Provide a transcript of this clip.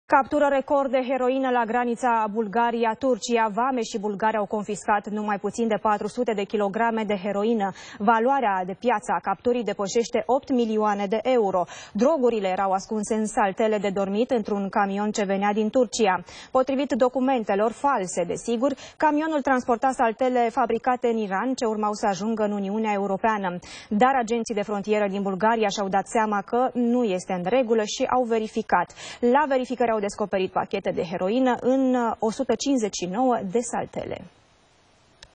Captură record de heroină la granița Bulgaria-Turcia. Vame și bulgari au confiscat numai puțin de 400 de kilograme de heroină. Valoarea de piață a capturii depășește 8 milioane de euro. Drogurile erau ascunse în saltele de dormit într-un camion ce venea din Turcia. Potrivit documentelor false, desigur, camionul transporta saltele fabricate în Iran ce urmau să ajungă în Uniunea Europeană. Dar agenții de frontieră din Bulgaria și-au dat seama că nu este în regulă și au verificat. La verificare au descoperit pachete de heroină în 159 de saltele.